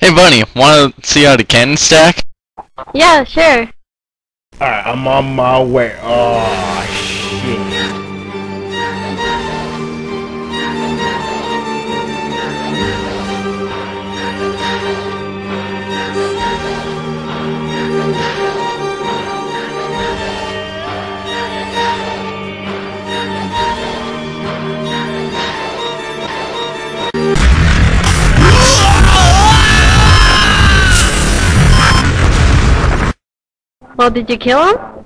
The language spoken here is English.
Hey Bunny, wanna see how to cannon stack? Yeah, sure. Alright, I'm on my way. Oh, shit. Well, did you kill him?